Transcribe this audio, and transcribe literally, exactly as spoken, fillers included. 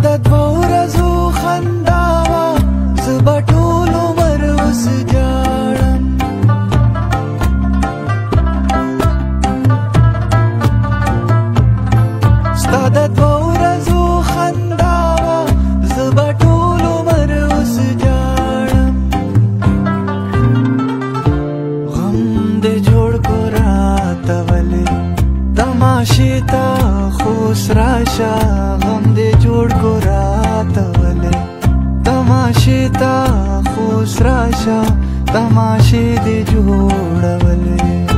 د دوو ورځو خندا وه زه به ټول عمر اوس جاړم ستا د دوو ورځو خندا وه زه به ټول عمر اوس جاړم غم دې جوړ کو راته ولې تماشې ته خوس راشه غم دې جوړ کو راته ولې تماشې ته خوس راشه تماشې دې جوړولې